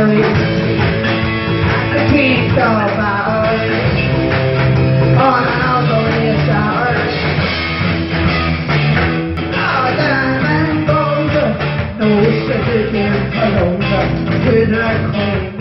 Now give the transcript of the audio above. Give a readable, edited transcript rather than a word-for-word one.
听到吧，脑中的小儿，脑袋满工作，都是之前可懂的，随着口。